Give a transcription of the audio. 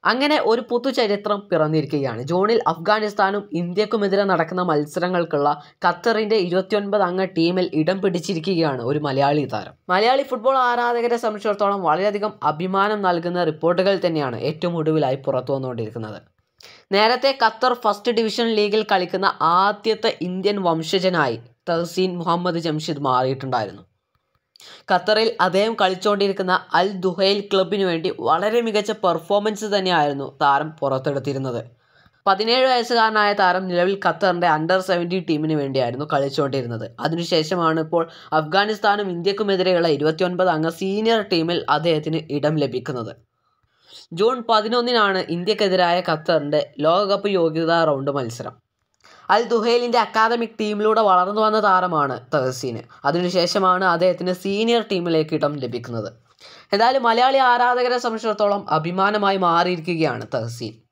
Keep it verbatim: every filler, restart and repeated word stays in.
അങ്ങനെ ഒരു പുതുചരിത്രം പിറന്നിരിക്കുകയാണ്. ജൂണിൽ അഫ്ഗാനിസ്ഥാനും ഇന്ത്യക്കുമെതിരെ നടക്കുന്ന മത്സരങ്ങൾക്കുള്ള ഖത്തറിന്റെ ഇരുപത്തിയൊൻപത് അംഗ ടീമിൽ ഇടം പിടിച്ചിരിക്കുകയാണ് ഒരു മലയാളി താരം. മലയാളി ഫുട്ബോൾ ആരാധകരെ സംബന്ധിച്ചിടത്തോളം വളരെയധികം അഭിമാനം നൽകുന്ന റിപ്പോർട്ടുകൾ തന്നെയാണ് ഏറ്റവും ഒടുവിലായി പുറത്തു വന്നുകൊണ്ടിരിക്കുന്നത്. നേരത്തെ ഖത്തർ ഫസ്റ്റ് ഡിവിഷൻ ലീഗിൽ കളിക്കുന്ന ആദ്യത്തെ ഇന്ത്യൻ വംശജനായി തഹ്സീൻ മുഹമ്മദ് ജംഷിദ് മാറിയിട്ടുണ്ടായിരുന്നു. ഖത്തറിൽ അദ്ദേഹം കളിച്ചുകൊണ്ടിരിക്കുന്ന അൽ ദുഹൈൽ ക്ലബിനു വേണ്ടി വളരെ മികച്ച പെർഫോമൻസ് തന്നെയായിരുന്നു താരം പുറത്തെടുത്തിരുന്നത്. പതിനേഴ് വയസ്സുകാരനായ താരം നിലവിൽ ഖത്തറിൻ്റെ അണ്ടർ സെവൻറ്റീൻ ടീമിന് വേണ്ടിയായിരുന്നു കളിച്ചുകൊണ്ടിരുന്നത്. അതിനുശേഷമാണ് ഇപ്പോൾ അഫ്ഗാനിസ്ഥാനും ഇന്ത്യക്കുമെതിരെയുള്ള ഇരുപത്തിയൊൻപത് അംഗ സീനിയർ ടീമിൽ അദ്ദേഹത്തിന് ഇടം ലഭിക്കുന്നത്. ജൂൺ പതിനൊന്നിനാണ് ഇന്ത്യക്കെതിരായ ഖത്തറിൻ്റെ ലോകകപ്പ് യോഗ്യതാ റൗണ്ട് മത്സരം. അൽ ദുഹൈലിൻ്റെ അക്കാദമിക് ടീമിലൂടെ വളർന്നു വന്ന താരമാണ് തഹ്സീൻ. അതിനുശേഷമാണ് അദ്ദേഹത്തിന് സീനിയർ ടീമിലേക്ക് ഇടം ലഭിക്കുന്നത്. എന്തായാലും മലയാളി ആരാധകരെ സംബന്ധിച്ചിടത്തോളം അഭിമാനമായി മാറിയിരിക്കുകയാണ് തഹ്സീൻ.